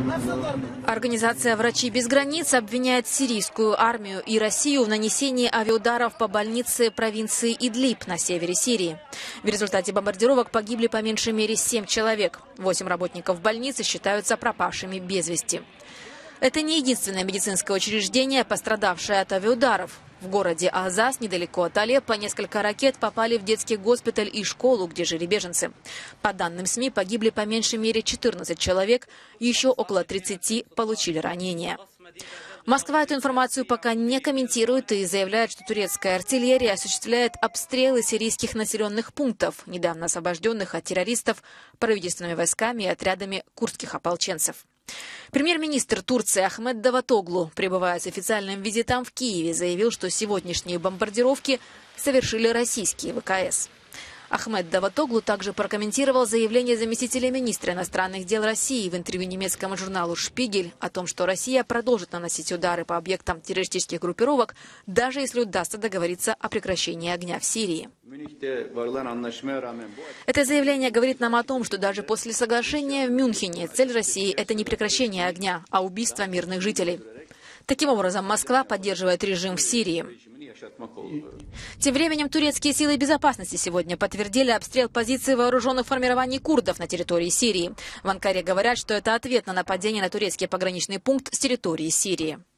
Организация «Врачи без границ» обвиняет сирийскую армию и Россию в нанесении авиаударов по больнице провинции Идлиб на севере Сирии. В результате бомбардировок погибли по меньшей мере 7 человек. 8 работников больницы считаются пропавшими без вести. Это не единственное медицинское учреждение, пострадавшее от авиаударов. В городе Азаз, недалеко от Алеппо, несколько ракет попали в детский госпиталь и школу, где жили беженцы. По данным СМИ, погибли по меньшей мере 14 человек, еще около 30 получили ранения. Москва эту информацию пока не комментирует и заявляет, что турецкая артиллерия осуществляет обстрелы сирийских населенных пунктов, недавно освобожденных от террористов, правительственными войсками и отрядами курдских ополченцев. Премьер-министр Турции Ахмед Давутоглу, пребывая с официальным визитом в Киеве, заявил, что сегодняшние бомбардировки совершили российские ВКС. Ахмед Давутоглу также прокомментировал заявление заместителя министра иностранных дел России в интервью немецкому журналу «Шпигель» о том, что Россия продолжит наносить удары по объектам террористических группировок, даже если удастся договориться о прекращении огня в Сирии. Это заявление говорит нам о том, что даже после соглашения в Мюнхене цель России – это не прекращение огня, а убийство мирных жителей. Таким образом, Москва поддерживает режим в Сирии. Тем временем турецкие силы безопасности сегодня подтвердили обстрел позиций вооруженных формирований курдов на территории Сирии. В Анкаре говорят, что это ответ на нападение на турецкий пограничный пункт с территории Сирии.